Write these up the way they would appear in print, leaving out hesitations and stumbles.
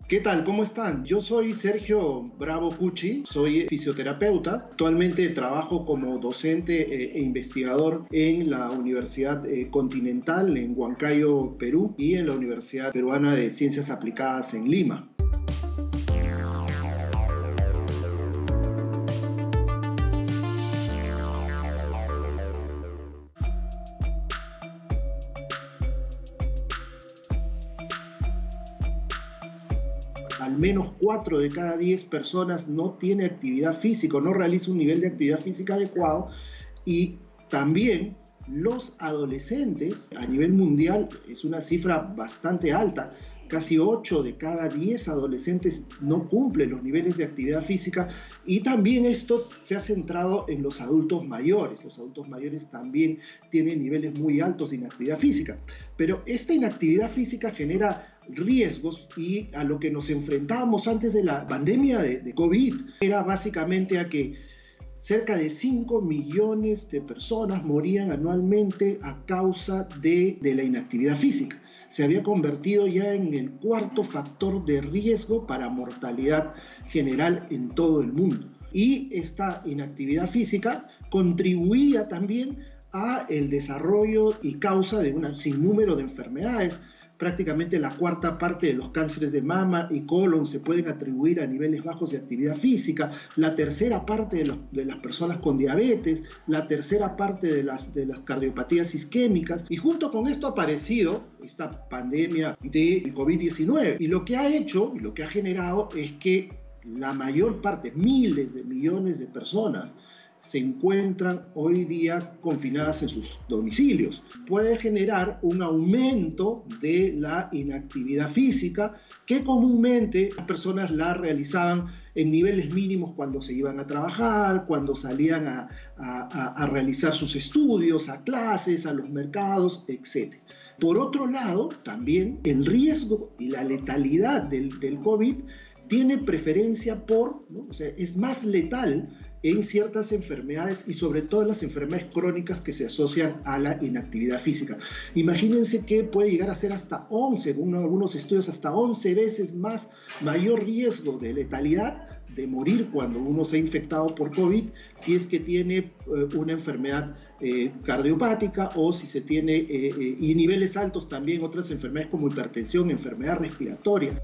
¿Qué tal? ¿Cómo están? Yo soy Sergio Bravo Cucci, soy fisioterapeuta. Actualmente trabajo como docente e investigador en la Universidad Continental en Huancayo, Perú, y en la Universidad Peruana de Ciencias Aplicadas en Lima. Al menos 4 de cada 10 personas no tiene actividad física, no realiza un nivel de actividad física adecuado, y también los adolescentes a nivel mundial es una cifra bastante alta. Casi 8 de cada 10 adolescentes no cumplen los niveles de actividad física, y también esto se ha centrado en los adultos mayores. Los adultos mayores también tienen niveles muy altos de inactividad física, pero esta inactividad física genera riesgos, y a lo que nos enfrentábamos antes de la pandemia de COVID era básicamente a que cerca de 5 millones de personas morían anualmente a causa de la inactividad física. Se había convertido ya en el cuarto factor de riesgo para mortalidad general en todo el mundo. Y esta inactividad física contribuía también a el desarrollo y causa de un sinnúmero de enfermedades. Prácticamente la cuarta parte de los cánceres de mama y colon se pueden atribuir a niveles bajos de actividad física, la tercera parte de las personas con diabetes, la tercera parte de las cardiopatías isquémicas, y junto con esto ha aparecido esta pandemia de COVID-19, y lo que ha hecho y lo que ha generado es que la mayor parte, miles de millones de personas, se encuentran hoy día confinadas en sus domicilios. Puede generar un aumento de la inactividad física, que comúnmente las personas la realizaban en niveles mínimos cuando se iban a trabajar, cuando salían a realizar sus estudios, a clases, a los mercados, etc. Por otro lado, también el riesgo y la letalidad del COVID tiene preferencia por, ¿no? O sea, es más letal en ciertas enfermedades, y sobre todo en las enfermedades crónicas que se asocian a la inactividad física. Imagínense que puede llegar a ser hasta 11, según algunos estudios, hasta 11 veces mayor riesgo de letalidad, de morir cuando uno se ha infectado por COVID, si es que tiene una enfermedad cardiopática, o si se tiene, y niveles altos también, otras enfermedades como hipertensión, enfermedad respiratoria.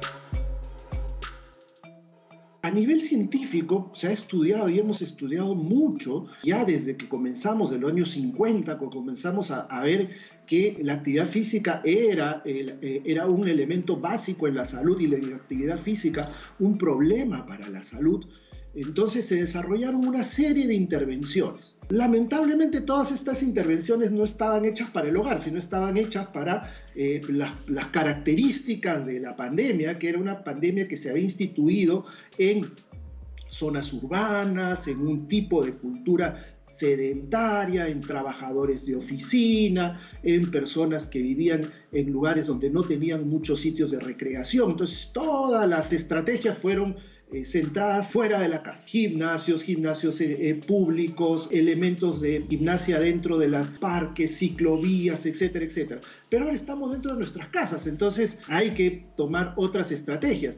A nivel científico se ha estudiado, y hemos estudiado mucho, ya desde que comenzamos, de los años 50, cuando comenzamos a ver que la actividad física era un elemento básico en la salud, y la inactividad física un problema para la salud. Entonces se desarrollaron una serie de intervenciones. Lamentablemente todas estas intervenciones no estaban hechas para el hogar, sino estaban hechas para las características de la pandemia, que era una pandemia que se había instituido en zonas urbanas, en un tipo de cultura sedentaria, en trabajadores de oficina, en personas que vivían en lugares donde no tenían muchos sitios de recreación. Entonces todas las estrategias fueron centradas fuera de la casa. Gimnasios públicos, elementos de gimnasia dentro de los parques, ciclovías, etcétera, etcétera. Pero ahora estamos dentro de nuestras casas, entonces hay que tomar otras estrategias.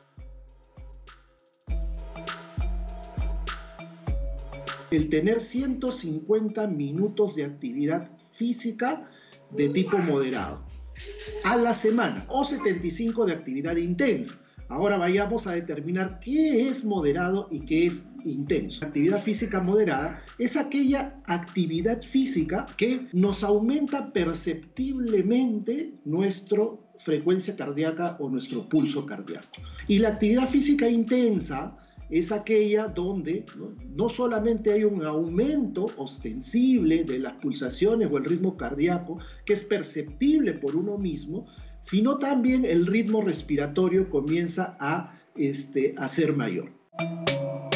El tener 150 minutos de actividad física de tipo moderado a la semana, o 75 de actividad intensa. Ahora vayamos a determinar qué es moderado y qué es intenso. La actividad física moderada es aquella actividad física que nos aumenta perceptiblemente nuestra frecuencia cardíaca o nuestro pulso cardíaco. Y la actividad física intensa es aquella donde no solamente hay un aumento ostensible de las pulsaciones o el ritmo cardíaco, que es perceptible por uno mismo, sino también el ritmo respiratorio comienza a ser mayor.